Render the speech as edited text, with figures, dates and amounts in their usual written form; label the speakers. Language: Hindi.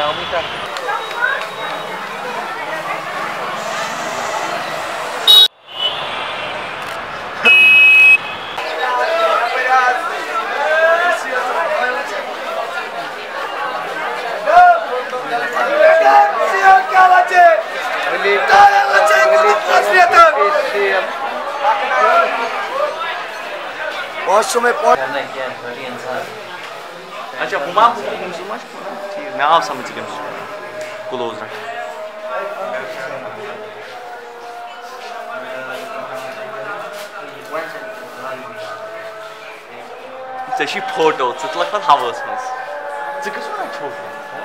Speaker 1: muita. अच्छा हुमा ठीक मैं आप समझ गया क्लोज रख फोटो लग हवस मज